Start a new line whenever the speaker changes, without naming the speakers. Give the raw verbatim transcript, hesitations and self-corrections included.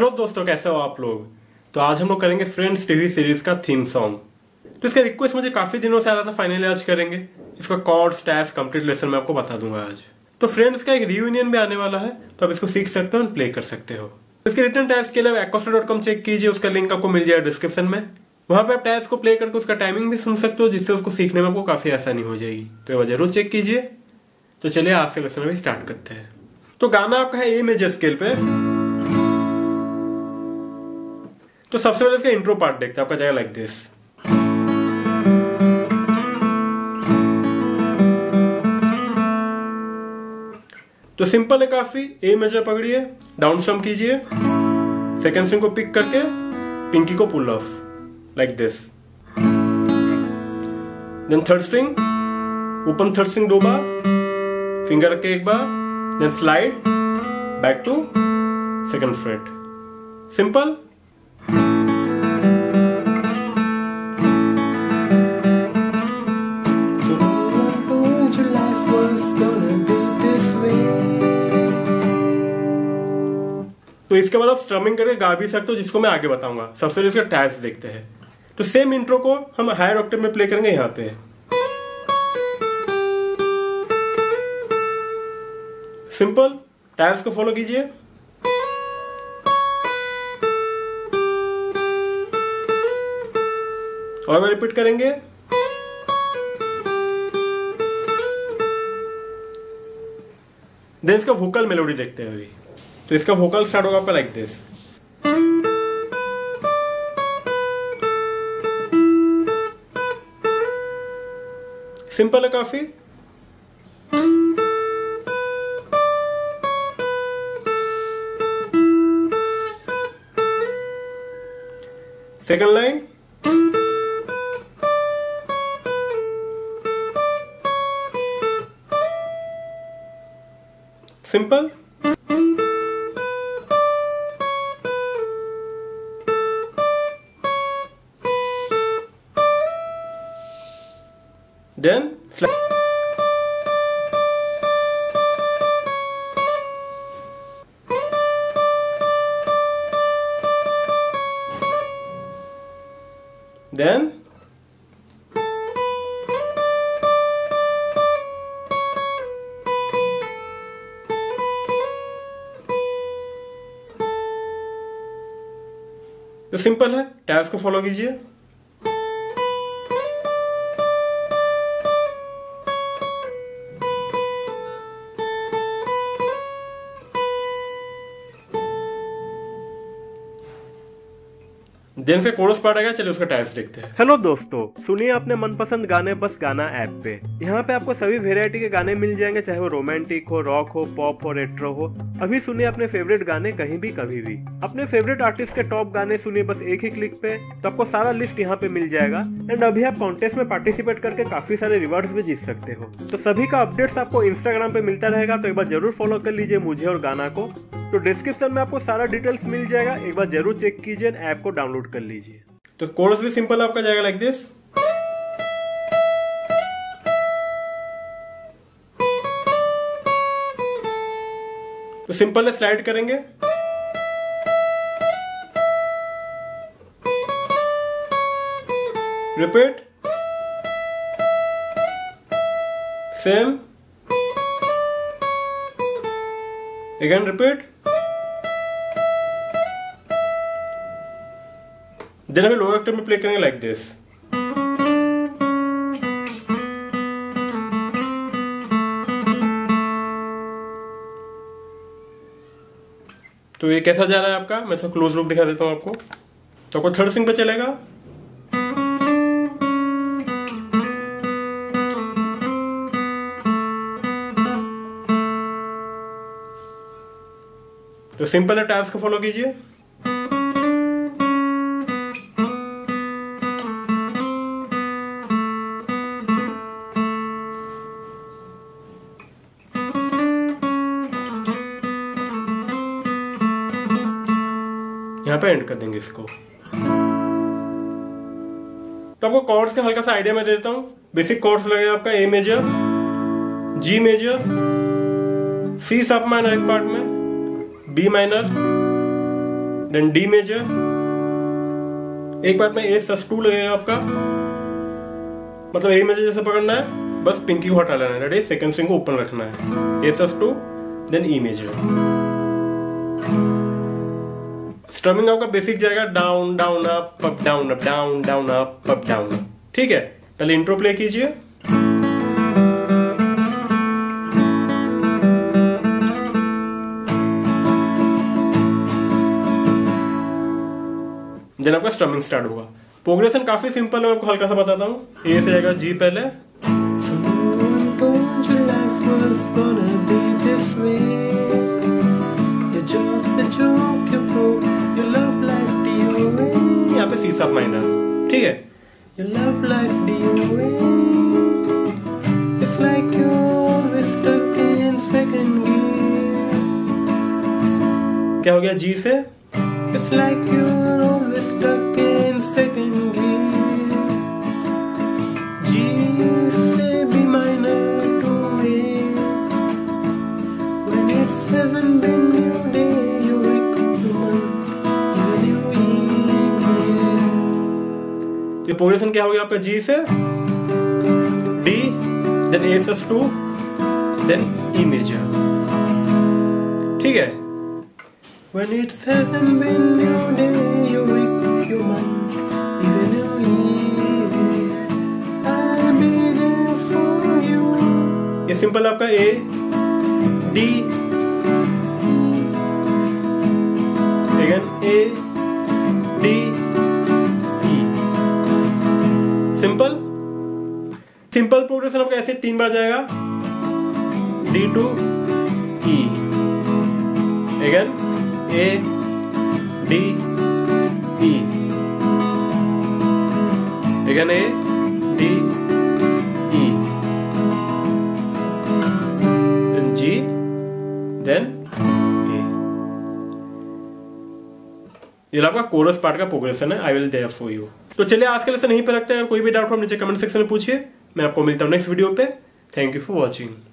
Hello दोस्तों, कैसे हो आप लोग। तो आज हम लोग करेंगे फ्रेंड्स टीवी सीरीज का थीम सॉन्ग। तो इसका रिक्वेस्ट मुझे काफी दिनों से आ रहा था, फाइनली आज करेंगे। इसका कॉर्ड्स टैब्स कंप्लीट लेसन मैं आपको बता दूंगा आज। तो फ्रेंड्स का एक रियूनियन भी आने वाला है, तो आप इसको सीख सकते हो और प्ले कर सकते हो। इसके रिटर्न टैब्स के लिए एक्वास्टार डॉट कॉम चेक कीजिए, उसका लिंक आपको मिल जाएगा डिस्क्रिप्शन में। वहां पे आप टैब्स को प्ले करके उसका टाइमिंग भी सुन सकते हो, जिससे उसको सीखने में आपको काफी आसानी हो जाएगी। तो ये जरूर चेक कीजिए। तो चलिए आज के लेसन में स्टार्ट करते हैं। तो गाना आपका है ए मेजर स्केल पे। तो सबसे पहले इसका इंट्रो पार्ट देखते हैं, आपका जाएगा लाइक दिस। तो सिंपल है काफी। ए मेजर पकड़िए, डाउन स्ट्रम कीजिए, सेकंड स्ट्रिंग को पिक करके पिंकी को pull off like this. Then third string, open third string दो बार, फिंगर रख के एक बार, then slide back to second fret. Simple. तो इसके बाद आप स्ट्रमिंग करके गा भी सकते हो, जिसको मैं आगे बताऊंगा। सबसे पहले इसका टैब्स देखते हैं। तो सेम इंट्रो को हम हायर ऑक्टेव में प्ले करेंगे यहां पे। सिंपल। टैब्स को फॉलो कीजिए। और मैं रिपीट करेंगे। देन इसका वोकल मेलोडी देखते हैं अभी। तो इसका वोकल स्टार्ट होगा आपका लाइक दिस। सिंपल है काफी। Second line. Simple. Then then तो सिंपल है। टैब्स को फॉलो कीजिए। देन से कोरस पार्ट आएगा, चलिए उसका टैब्स देखते हैं। हेलो दोस्तों, सुनिए अपने मनपसंद गाने बस गाना ऐप पे। यहाँ पे आपको सभी वेरायटी के गाने मिल जाएंगे, चाहे वो रोमांटिक हो, रॉक हो, पॉप हो, रेट्रो हो। अभी सुनिए अपने फेवरेट गाने कहीं भी कभी भी। अपने फेवरेट आर्टिस्ट के टॉप गाने सुनिए बस एक ही क्लिक पे। तो आपको सारा लिस्ट यहाँ पे मिल जाएगा। एंड अभी आप कॉन्टेस्ट में पार्टिसिपेट करके काफी सारे रिवॉर्ड्स भी जीत सकते हो। तो सभी का अपडेट्स आपको इंस्टाग्राम पे मिलता रहेगा, तो एक बार जरूर फॉलो कर लीजिए मुझे और गाना को। तो डिस्क्रिप्शन में आपको सारा डिटेल्स मिल जाएगा, एक बार जरूर चेक कीजिए, ऐप को डाउनलोड कर लीजिए। तो कोरस भी सिंपल आपका जाएगा लाइक दिस। तो सिंपल है, स्लाइड करेंगे। Repeat. Same. Again repeat. Then अभी लोअर ऑक्टेव में प्ले करेंगे लाइक दिस। तो ये कैसा जा रहा है आपका, मैं तो क्लोज लुक दिखा देता हूं आपको। तो आपको थर्ड स्ट्रिंग पे चलेगा। तो सिंपल है, टैब्स को फॉलो कीजिए। यहाँ पे एंड कर देंगे इसको। तो आपको कॉर्ड्स का हल्का सा आइडिया मैं देता हूँ। बेसिक कॉर्ड्स लगेगा आपका ए मेजर, जी मेजर, सी सब माइनर एक पार्ट में, B minor, then D major, एक बार में ए सस टू लगेगा आपका, मतलब ए मेजर जैसे पकड़ना है, बस पिंकी को हटा लेना है, रेडी, सेकंड स्ट्रिंग को ओपन रखना है, A sus two then E major. Strumming आपका बेसिक जाएगा down down up up down up down down up up down up, ठीक है। पहले इंट्रो प्ले कीजिए। देन आपका स्ट्रमिंग स्टार्ट होगा। प्रोग्रेशन काफी सिंपल है, मैं आपको हल्का सा बताता हूँ। ए से जाएगा जी पहले, यहाँ पे सी शार्प माइनर, ठीक है। Your love life D O A, it's like you're always stuck in second gear। क्या हो गया जी से? It's like you're always stuck in second gear। G से B minor to A, when it hasn't been your day, you wake up the month, even your year। ये progression क्या हो गया आपका जी से D, then A sus two, then E major, ठीक है। When it hasn't been your day, you wake your month, even your year, I'll be there for you। ये simple आपका A D, again A D E, simple simple progression आपका ऐसे तीन बार जाएगा, D to E, again A D E, again A D E, then G, then A. ये आपका chorus part का प्रोग्रेशन है, I will there for you. तो चलिए आज के लेसन यहीं पे रखते हैं। अगर कोई भी डाउट हो नीचे कमेंट सेक्शन में पूछिए। मैं आपको मिलता हूँ नेक्स्ट वीडियो पे। Thank you for watching.